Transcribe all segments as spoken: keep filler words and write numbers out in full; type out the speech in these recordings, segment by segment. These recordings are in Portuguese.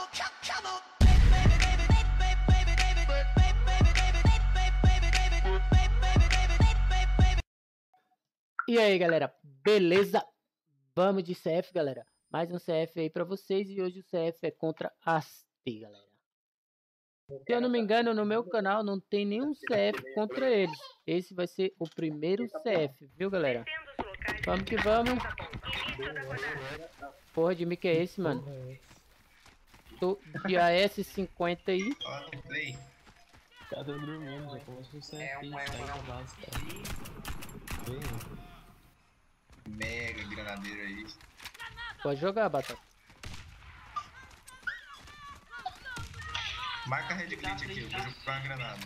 E aí, galera, beleza? Vamos de C F, galera. Mais um C F aí pra vocês. E hoje o C F é contra Ast, galera. Se eu não me engano, no meu canal não tem nenhum C F contra eles. Esse vai ser o primeiro C F, viu, galera? Vamos que vamos. Porra de mic é esse, mano? Tô de A S cinquenta aí. Tá dormindo, já começou o C F, sai da base, cara. Mega granadeiro aí. Pode jogar, Batata. Marca a red glitch aqui, eu vou jogar uma granada.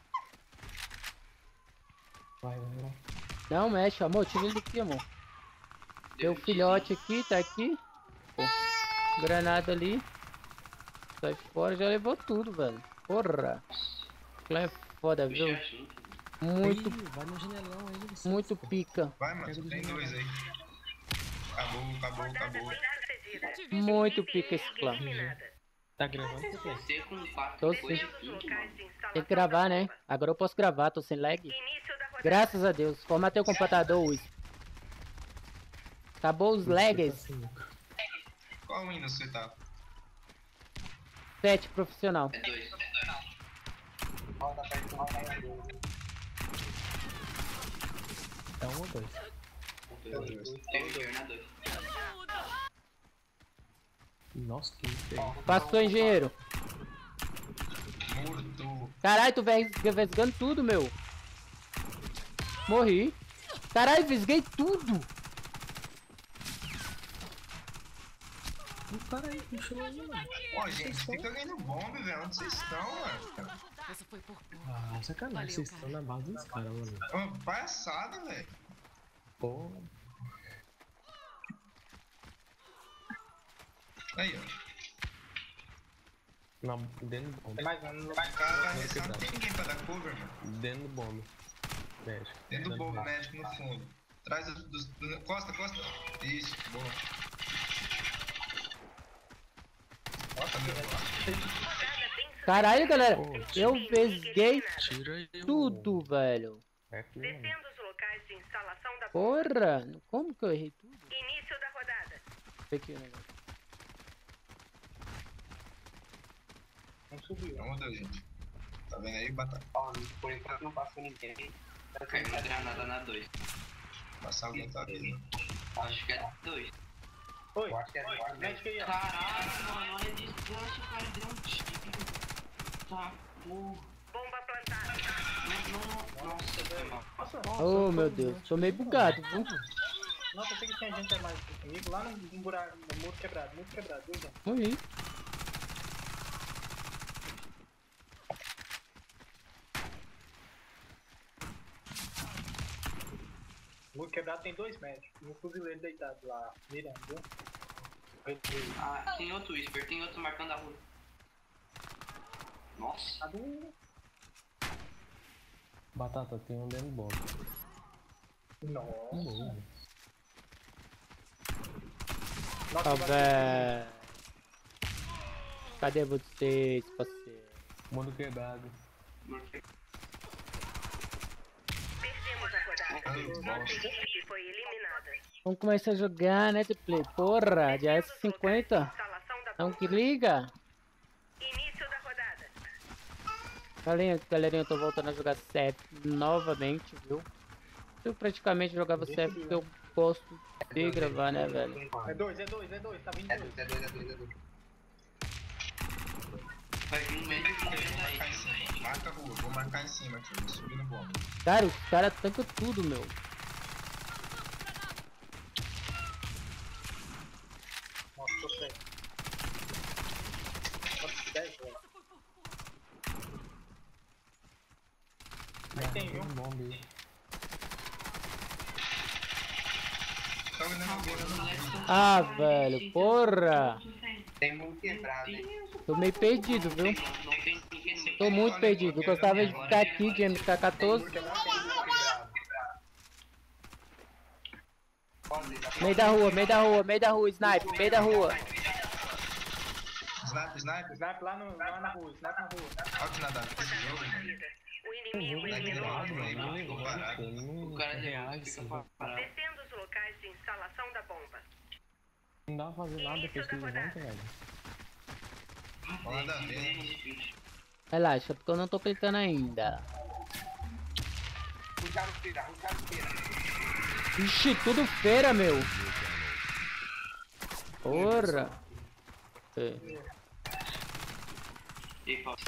Vai, vai, vai. Não mexe, amor. Tira ele daqui, amor. Teu filhote aqui, tá aqui. Pô. Granada ali. Sai fora, já levou tudo, velho. Porra. Clã é foda, viu? Muito, Ih, vai no janelão aí, você muito pica. Vai, mano, tem dois aí. Acabou, acabou, acabou. Muito pica esse clã. tá gravando, você quer? Tô sem... Tem que gravar, né? Agora eu posso gravar, tô sem lag. Graças a Deus. Formatei o computador, Wisp. Acabou os lags. Qual Windows você tá? sete profissional. É dois. É um ou dois? Tem um dois na dois. Nossa, que feio. Passou, engenheiro. Morto. Caralho, tu vesgando tudo, meu. Morri. Caralho, visguei tudo. O cara aí puxou aí, mano. Ó, gente, fica ganhando bomba, velho. Onde vocês estão, mano? Ah, sacanagem, vocês estão na base dos caras, mano. É uma palhaçada, velho. Pô. Aí, ó. Não, dentro do bombe. mais um, não vai ficar arrestado. Não tem ninguém pra dar cover, mano. Dentro do bombe. Médico. Dentro do bombe médico no fundo. Traz dos. dos do, costa, costa. Isso, boa. Bota meu lá. Caralho, galera. Pô, Eu vesguei tira aí, tudo, velho. É que, mano. Descendo os locais de instalação da Porra. Como que eu errei tudo? início da rodada. Aqui o negócio. Não subiu. Vamos dar, gente. Tá vendo aí, batata? Por enquanto não passou ninguém. Caiu uma granada na dois. Passar alguém tá vendo. Acho que é dois. Oi, acho que é dois. Caralho, mano, olha a distância, o cara deu um tiro. Tá, porra. Bomba plantada. Não, nossa, velho. Oh, meu Deus. Tô meio bugado, viu? Nossa, eu sei que tinha gente a mais comigo lá no, no buraco, no muro quebrado, muito quebrado, viu, gente? Morri. O muro quebrado tem dois médicos, um fuzileiro deitado lá, mirando, viu? Ah, tem outro Whisper, tem outro marcando a rua. Nossa. Tá do... Batata, tem um dentro do bombe. Nossa. Hum, Nossa, Ó, vai- velho. Cadê vocês, parceiro? mundo quebrado. Perdemos a rodada. Nossa equipe foi eliminada. Vamos começar a jogar, né, Play? Porra, de A S cinquenta. Instalação da Não que liga. início da rodada. Galerinha, galerinha, eu tô voltando a jogar C F novamente, viu? Eu praticamente jogava C F porque eu gosto de gravar, né, velho? É dois, é dois, é dois, tá vindo É dois. dois, é dois, é dois, é dois. Vai vir um médico Eu vou também marcar em daí. cima. Marca a rua, vou marcar em cima aqui. Vou subir no bombe. Cara, os caras tancam tudo, meu. Nossa, tô certo. Nossa, dez, velho. Aí tem, viu? um bombe aí. Tá olhando agora no vídeo. Ah, velho, porra. Tem muito quebrado, hein? Tô meio perdido, viu? Não tem ninguém no meio. Tô muito perdido. Eu gostava de ficar aqui de M K quatorze. Meio da rua, meio da rua, meio da rua, sniper, meio da rua. Sniper, sniper. Snipe lá, no, lá na rua, snipe na rua. Olha que nada desse jogo, mano. O inimigo Tá aqui do eliminou. lado, mano. Ficou parado. O cara de reage, fica assim. parado. Defenda os locais de instalação da bomba. Não dá pra fazer nada depois que ele levanta, velho. Nada a ver. Relaxa, porque eu não tô clicando ainda. Ixi, tudo feira, meu. Porra. É. E Paulo.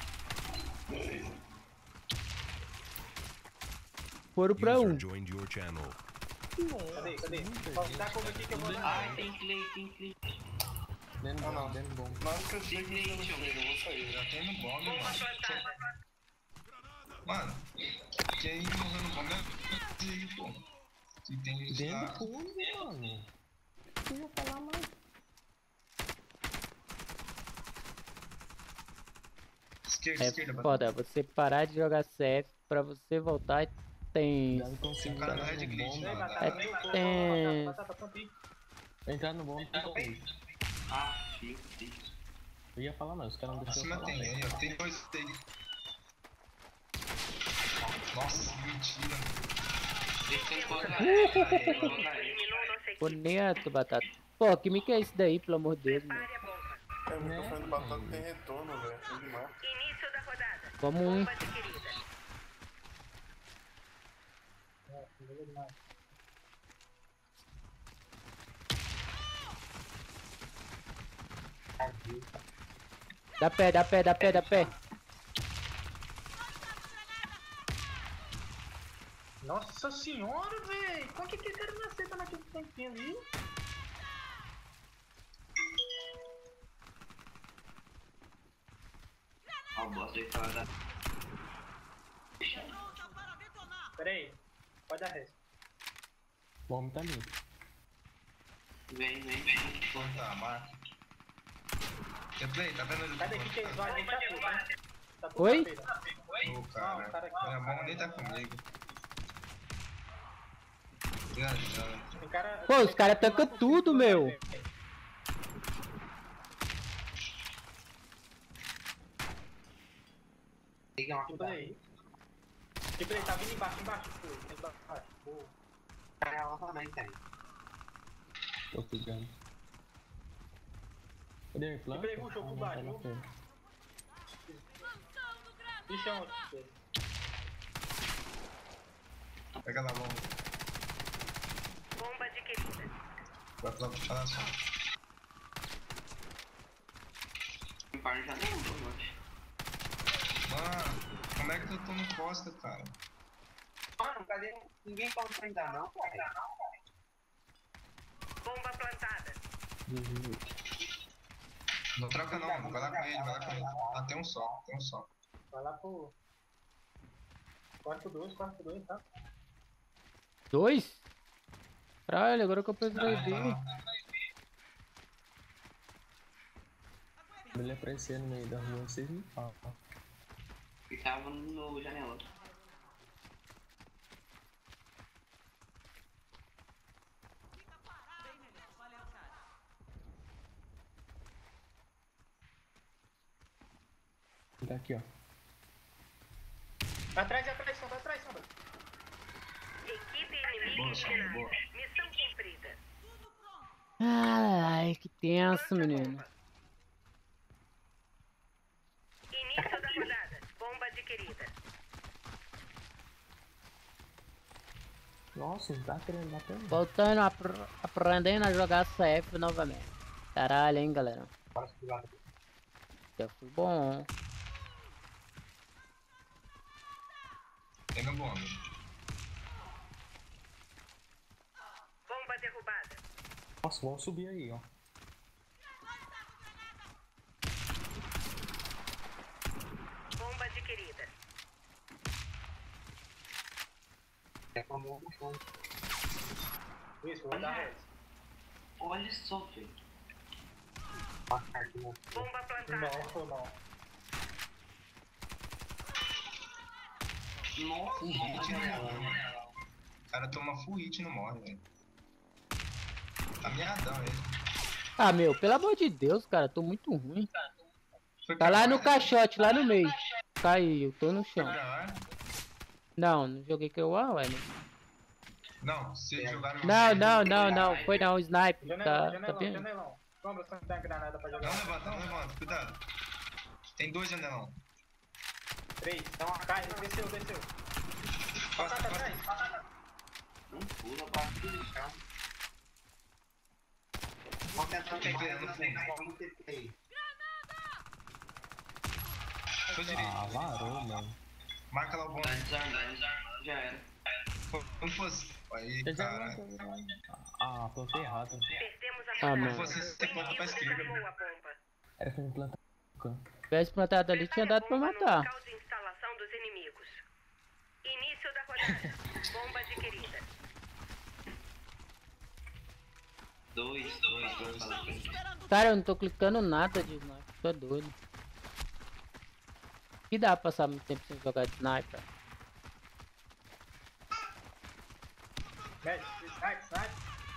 Foram pra User um. joined your channel. Cadê, cadê? Posso dar como aqui que eu vou dar. Ai, tem clay, tem clay. Dentro bom, dentro bom. Na hora que eu Tem chego, clay, eu vou tio. sair. Já tem no bomb, Bomba mano. plantada. Mano, quem morreu no bomb é aí, pô. Que tem gente lá. Dentro tudo, mano. Eu ia falar mais. Esquerda, É esquerda, bateu. foda, você parar de jogar C F pra você voltar tem. Deve conseguir O cara entrar no Red no Glitch, bomb. né? Batata, É, batata, batata, tem- batata, batata, ponto aí. Entrar no bomb, fica aí. Ah, meu Deus. Eu ia falar, mas os caras não deixaram eu Acima falar. tem velho. aí, ó. Tem dois aí. Nossa, que mentira. Deixa eu colocar. Eliminou nossa equipe. Bonito, batata. Pô, que mica é esse daí, pelo amor de Deus, mano? Prepare a bomba. É, o microfone do Batata tem retorno, velho. É demais. Início da rodada. Vamos um. Bomba adquirida. Dá pé, dá pé, dá pé, dá pé. Nossa senhora, velho. Como que aquele cara não aceita naquele tempinho ali? Ó, bosta aí fora. Pera aí. Pode dar resto. Bomb tá ali. Vem, vem. Tá, marca. Replay, tá vendo ele? Cadê que tem vai nem tá tudo, né? Tá tudo Oi? na feira. Ô, Não, o cara. cara aqui, ó. Minha mão nem tá comigo. Viajando. Tem cara- Pô, os tem cara que tem tancam mais tudo, possível, meu. velho. Tipo aí. Tipo aí, tá vindo embaixo, embaixo, pô. Tem embaixo. Pô. Tô pegando. Cadê a planta? Pegou o jogo por baixo, viu? Ixi, é outro. Pega na mão. Bomba adquirida. Vai pra puxar na sua. O par já não andou, eu acho. Mano, como é que eu tô no costa, cara? Mano, cadê? Ninguém comprou ainda não, cara. Bomba plantada. Não troca não, mano. Vai lá com ele, vai lá com ele. Ah, tem um só, tem um só. Vai lá pro... Quarto dois, quarto dois, tá? Dois? Caralho, agora que eu pensei Ah, ver. tá. Quando ele aparecer no meio da rua, vocês me falam. Ficava no janela. Tá aqui, ó. Atrás, atrás, sombra, atrás, sombra. Equipe inimiga Boa, Sombra, eliminada. boa. Missão cumprida. Ai, que tenso, menino. Início da rodada. Bomba adquirida. Nossa, não tá querendo bater não. Voltando, apr aprendendo a jogar C F novamente. Caralho, hein, galera. Já foi bom. Tem no bomb. Bomba derrubada. Nossa, vamos subir aí, ó. Bomba adquirida. É como um chão. Isso, vou dar resto. Olha só, velho. Bomba Foi plantada. mal, foi mal. Nossa, Full hit não morre, mano. O cara toma full hit e não morre, velho. Tá miadão ele. Ah, meu, pelo amor de Deus, cara, tô muito ruim. Foi Tá pra lá no lá? caixote, lá no meio. Caiu, tô no Foi chão. pra lá? Não, não joguei que eu ah, ué. Não, Não, se jogaram não, não, não, não, foi não, sniper. Janelão, Tá, tá janelão, bem. janelão. Sombra, você não tem a granada pra jogar. Não levanta, não levanta, cuidado. Tem dois janelão. Três. Então, cai, desceu, desceu. Passa, Batata passa. atrás. Não pula, bate no chão. Vamos tentar Tem pegar que- no fundo. Vamos tentar. Foi direito. Ah, varou, mano. Marca lá o bom. Tá desarmando, já era. Não fosse. Aí, Eu já cara. Ah, plantei errado. Perdemos a Ah, rodada. mano. Você se planta pra esquerda. Desarmou a bomba. Era pra me plantar. Se tivesse plantado ali, tinha dado pra Bomba no matar. local de instalação dos inimigos. Início da rodada. Bomba adquirida. Dois, dois, dois. Fala pra mim. Cara, eu não tô clicando nada de sniper, tu é doido. Que dá pra passar muito tempo sem jogar de sniper? Médio, snipe, snipe.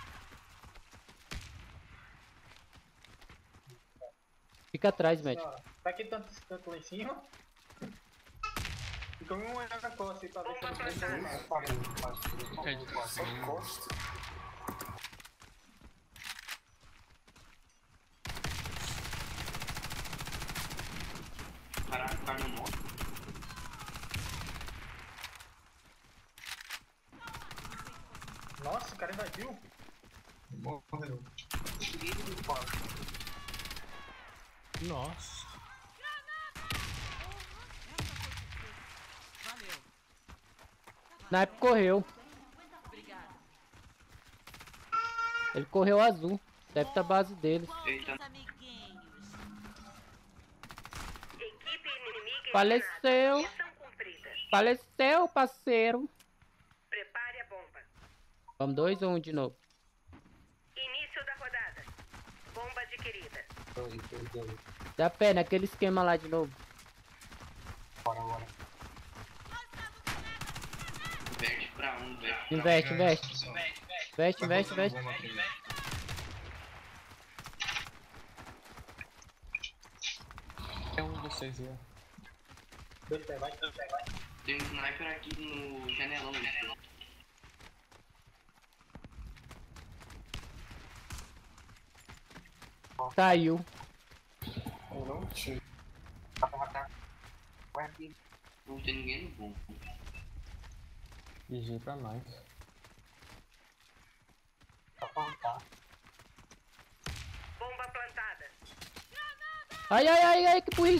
Fica atrás, médico. Ó, tá aqui tanto, tanto lá em cima. Fica um olhando na costa aí pra ver se eu não vou Só costa. Caraca, o cara não morre. Nossa, o cara invadiu. Morreu. Nossa. Sniper correu. Ele correu azul. Deve estar a base dele. Eita, Equipe inimiga Faleceu. eliminada. Missão cumprida. Faleceu, parceiro. Prepare a bomba. Vamos dois ou um de novo? Início da rodada. Bomba adquirida. Dá pé naquele esquema lá de novo. inverte pra um, inverte. Investe, investe. Pessoal. Investe, Vai investe, botando investe. bomba aqui, né? É um de vocês, né? Dois pés, vai, dois pés, vai. Tem um sniper aqui no janelão, né? Caiu. Eu não tinha. Não tem ninguém no bom. G G pra nós. Bomba plantada. Ai, ai, ai, ai, que burrice.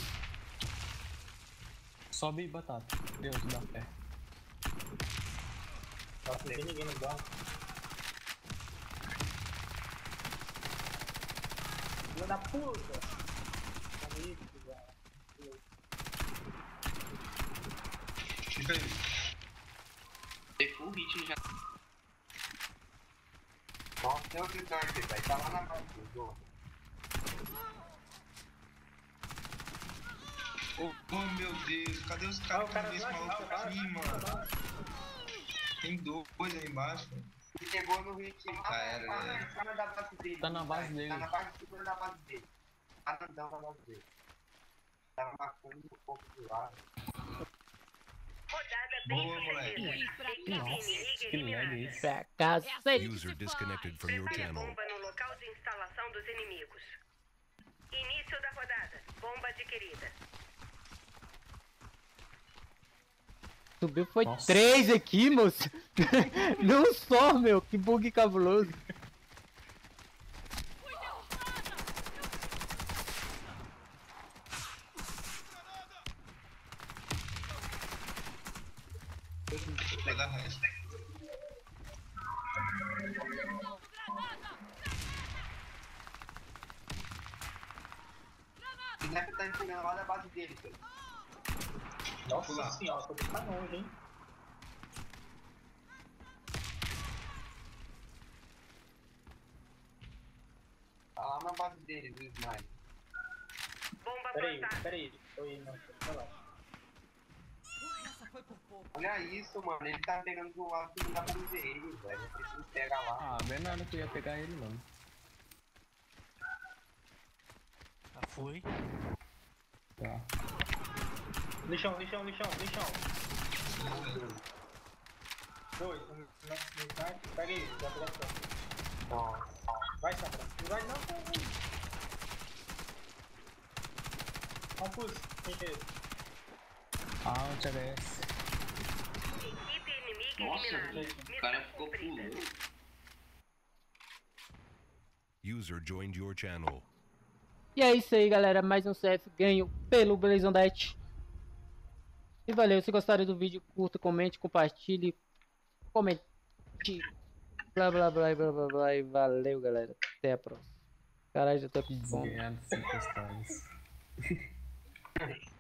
Sobe e batata. Deus, dá pé. Nossa, não tem ninguém no banco. Filha da puta! Amigo, velho. Fica aí. Tem full hit no janelão. Nossa, tem outro tanque, velho. Tá lá na base do jogo. Oh, oh, meu Deus, cadê os Ah, caras o que cara estão esse vai, maluco vai, aqui, vai, mano? Tem dois aí embaixo. Ele chegou no hit. Já era, já era. Em cima da base dele. Tá na base dele. Tá na base de cima da base dele. Tá andando na base dele. Tava marcando um pouco do lado. Rodada bem Boa, moleque. sucedida. Equipe Nossa, inimiga que lag eliminada. isso. Pra cacete. User disconnected from your Prepare a channel. bomba no local de instalação dos inimigos. Início da rodada. Bomba adquirida. Subiu foi Nossa. três aqui, moço. Não só, meu. Que bug cabuloso. Vai dar resto. O sniper tá empurrando lá da base dele, velho. Nossa Pular. senhora, tô tá longe, hein? Tá lá na base dele, do sniper. Bomba Peraí, plantada. peraí. Tô indo, tô lá. Olha isso, mano. Ele tá pegando do lado que não dá pra ver ele, velho. Eu preciso pegar lá. Ah, bem nada que eu ia pegar ele, não. foi. Tá. Lixão, lixão, lixão, lixão. Dois, um no sniper. Pega aí, já pegou a sua. Vai, Sandra. Não vai não, não. Confus, quem que é esse? Ah, o T H S. Equipe inimiga Nossa, eliminada. o cara ficou pulando. User joined your channel. E é isso aí, galera. Mais um C F ganho pelo Blazondet. E valeu. Se gostaram do vídeo, curta, comente, compartilhe. Comente. Blá, blá, blá, blá, blá, blá. E valeu, galera. Até a próxima. Caralho, já tô com fome. Desganhado sem postagens.